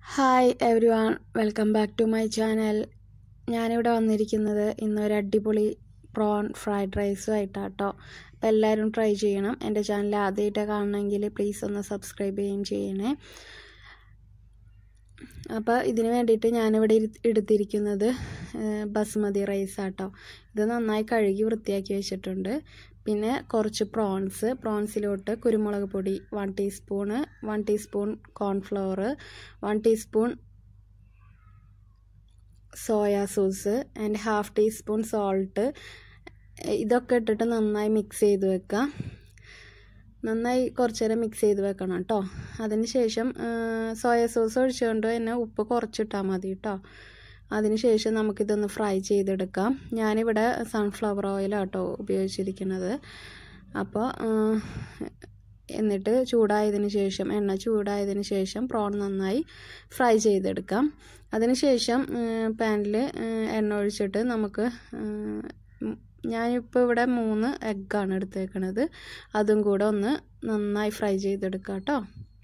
Hi everyone, welcome back to my channel. ഞാനിവിടെ വന്നിരിക്കുന്നത് ഇന്നൊരു അടിപൊളി prawn fried rice ആയിട്ടാട്ടോ. അപ്പോൾ എല്ലാവരും ട്രൈ ചെയ്യണം. എൻ്റെ ചാനൽ ആദ്യമായിട്ട് കാണണമെങ്കിൽ പ്ലീസ് ഒന്ന് സബ്സ്ക്രൈബ് ചെയ്യുകയും ചെയ്യണേ. അപ്പോൾ ഇതിന് വേണ്ടിയിട്ട് ഞാനിവിടെ എടുത്തിരിക്കുന്നത് ബസ്മതി റൈസ് ആട്ടോ. ഇത് നന്നായി കഴുകി വൃത്തിയാക്കി വെച്ചിട്ടുണ്ട്. പിന്നെ കുറച്ച് പ്രോൺസിലോട്ട് കുരുമുളക് പൊടി 1 teaspoon, 1 teaspoon cornflour, 1 teaspoon soya sauce and 1/2 teaspoon salt. ഇതൊക്കെ ഇട്ടിട്ട് നന്നായി മിക്സ് ചെയ്ത് വെക്കാം. നന്നായി കുറച്ച് നേരം മിക്സ് ചെയ്ത് വെക്കണം കേട്ടോ. അതിനുശേഷം സോയ സോസ് ഒഴിച്ചുകൊണ്ട് തന്നെ ഉപ്പ് കുറച്ചിട്ടാൽ മതി കേട്ടോ. അതിനുശേഷം നമുക്കിതൊന്ന് ഫ്രൈ ചെയ്തെടുക്കാം. ഞാനിവിടെ സൺഫ്ലവർ ഓയിലാട്ടോ ഉപയോഗിച്ചിരിക്കുന്നത്. അപ്പോൾ എന്നിട്ട് എണ്ണ ചൂടായതിന് ശേഷം പ്രോൺ നന്നായി ഫ്രൈ ചെയ്തെടുക്കാം. അതിനുശേഷം പാനിൽ എണ്ണ ഒഴിച്ചിട്ട് നമുക്ക് ഞാനിപ്പോൾ ഇവിടെ 3 എഗ്ഗാണ് എടുത്തേക്കണത്. അതും കൂടെ ഒന്ന് നന്നായി ഫ്രൈ ചെയ്തെടുക്കാം കേട്ടോ.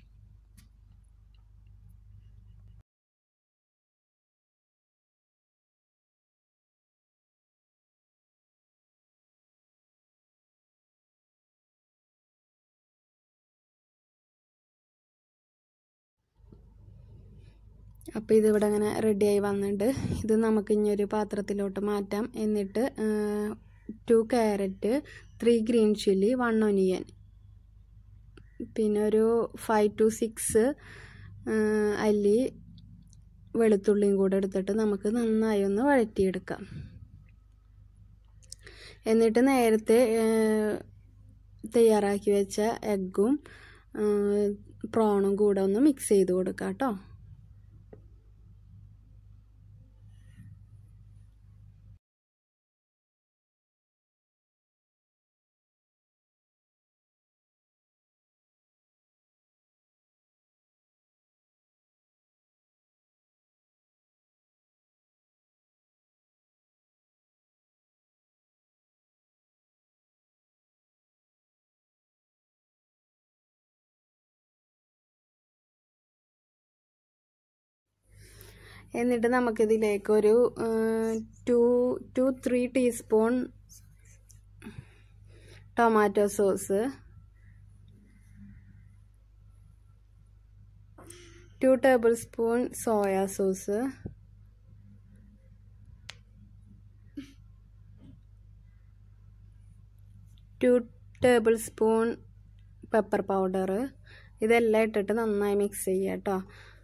അപ്പോൾ ഇതിവിടെ അങ്ങനെ റെഡിയായി വന്നിട്ടുണ്ട്. ഇത് നമുക്ക് ഇനി ഒരു പാത്രത്തിലോട്ട് മാറ്റാം. എന്നിട്ട് 2 ക്യാരറ്റ്, 3 ഗ്രീൻ ചില്ലി, 1 ഒനിയൻ, പിന്നെ ഒരു 5 to 6 അല്ലി വെളുത്തുള്ളിയും കൂടെ എടുത്തിട്ട് നമുക്ക് നന്നായി ഒന്ന് വഴറ്റിയെടുക്കാം. എന്നിട്ട് നേരത്തെ തയ്യാറാക്കി വെച്ച എഗ്ഗും പ്രോണും കൂടെ ഒന്ന് മിക്സ് ചെയ്ത് കൊടുക്കാം കേട്ടോ. എന്നിട്ട് നമുക്കിതിലേക്ക് ഒരു 2-3 teaspoon tomato sauce, 2 tablespoon soya sauce, 2 tablespoon pepper powder, ഇതെല്ലാം ഇട്ടിട്ട് നന്നായി മിക്സ് ചെയ്യുക കേട്ടോ.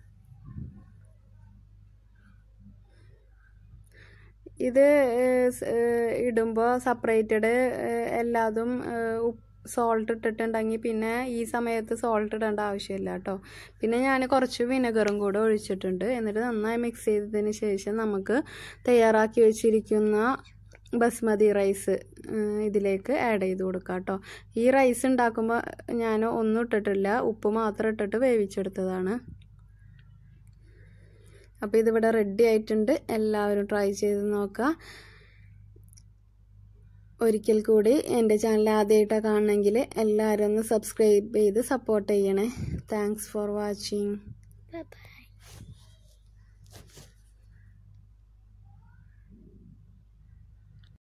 ഇത് ഇടുമ്പോൾ സെപ്പറേറ്റഡ് എല്ലാതും സോൾട്ട് ഇട്ടിട്ടുണ്ടെങ്കിൽ പിന്നെ ഈ സമയത്ത് സോൾട്ട് ഇടേണ്ട ആവശ്യമില്ല കേട്ടോ. പിന്നെ ഞാൻ കുറച്ച് വിനെഗറും കൂടെ ഒഴിച്ചിട്ടുണ്ട്. എന്നിട്ട് നന്നായി മിക്സ് ചെയ്തതിന് ശേഷം നമുക്ക് തയ്യാറാക്കി വെച്ചിരിക്കുന്ന ബസ്മതി റൈസ് ഇതിലേക്ക് ആഡ് ചെയ്ത് കൊടുക്കാം കേട്ടോ. ഈ റൈസ് ഉണ്ടാക്കുമ്പോൾ ഞാൻ ഒന്നും ഇട്ടിട്ടില്ല, ഉപ്പ് മാത്രം ഇട്ടിട്ട് വേവിച്ചെടുത്തതാണ്. അപ്പോൾ ഇതിവിടെ റെഡി ആയിട്ടുണ്ട്. എല്ലാവരും ട്രൈ ചെയ്ത് നോക്കുക. ഒരിക്കൽ കൂടി എൻ്റെ ചാനൽ ആദ്യമായിട്ടാണ് കാണണമെങ്കിൽ എല്ലാവരും ഒന്ന് സബ്സ്ക്രൈബ് ചെയ്ത് സപ്പോർട്ട് ചെയ്യണേ. Thanks for watching. Bye by.